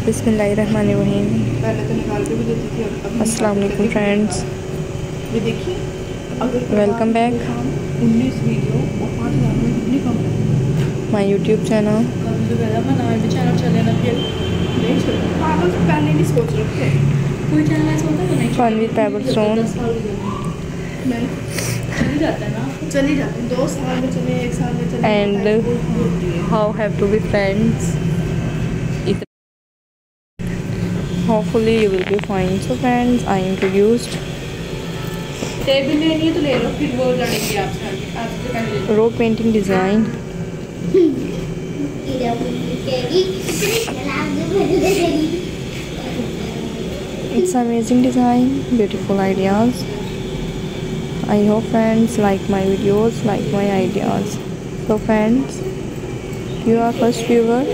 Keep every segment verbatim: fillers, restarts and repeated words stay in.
बिस्मिल्लाहिर्रहमानिर्रहीम। अस्सलाम वालेकुम friends, welcome back my YouTube channel. Fun with Pebblestone. And how have to be friends. Hopefully you will be fine. So friends, I introduced rope painting design. It's amazing design, beautiful ideas. I hope friends like my videos, like my ideas. So friends, you are first viewer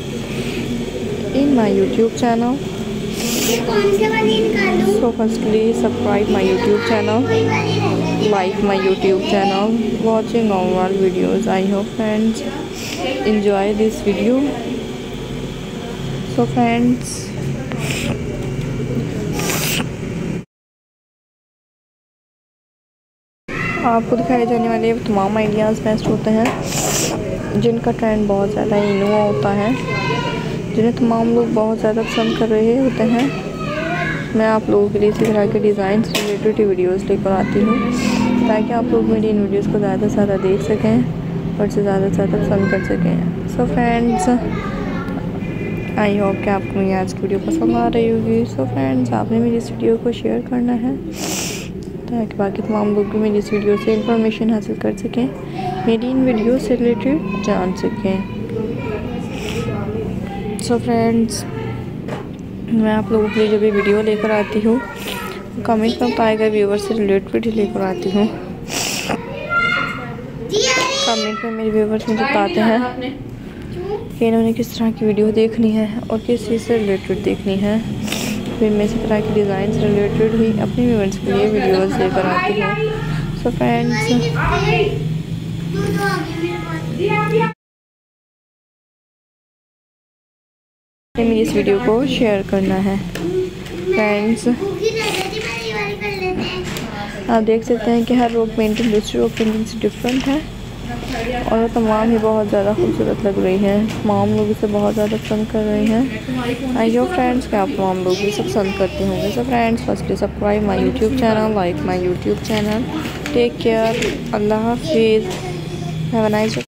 in my YouTube channel. So firstly, subscribe my YouTube channel, like my YouTube channel, watching all videos. I hope friends enjoy this video. So friends, आपको दिखाए जाने वाले तमाम ideas best होते हैं जिनका trend बहुत ज़्यादा इनोवा होता है, जिन्हें तमाम लोग बहुत ज़्यादा पसंद कर रहे होते हैं। मैं आप लोगों के लिए इसी तरह के डिज़ाइन से रिलेटेड वीडियोस लेकर आती हूँ ताकि आप लोग मेरी इन वीडियोस को ज़्यादा से ज़्यादा देख सकें और से ज़्यादा से ज़्यादा पसंद कर सकें। सो फ्रेंड्स, आई होप कि आपको मेरी आज की वीडियो पसंद आ रही होगी। सो फ्रेंड्स, आपने मेरी इस वीडियो को शेयर करना है ताकि बाकी तमाम लोग भी मेरी इस वीडियो से इंफॉर्मेशन हासिल कर सकें, मेरी इन वीडियो से रिलेटेड जान सकें। सो फ्रेंड्स, मैं आप लोगों के लिए जब भी वीडियो लेकर आती हूँ कमेंट में बताएगा व्यूवर से रिलेटेड ही लेकर आती हूँ। कमेंट में मेरे व्यूवर्स मुझे बताते हैं कि इन्होंने किस तरह की वीडियो देखनी है और किस चीज़ से रिलेटेड देखनी है, फिर मैं इसी तरह की डिज़ाइन से रिलेटेड ही अपने व्यूवर्स के लिए वीडियोज़ लेकर आती हूँ। सो फ्रेंड्स, मेरी इस वीडियो को शेयर करना है। फ्रेंड्स, आप देख सकते हैं कि हर रोप पेंटिंग दूसरी रोप पेंटिंग से डिफरेंट है और तमाम ही बहुत ज़्यादा खूबसूरत लग रही है। तमाम लोग इसे बहुत ज़्यादा पसंद कर रहे हैं। आई होप फ्रेंड्स कि आप तमाम लोग इसे पसंद करते होंगे। So friends, firstly subscribe my YouTube channel, like my YouTube channel. Take care, अल्लाह हाफिज़, हैव अ नाइस डे।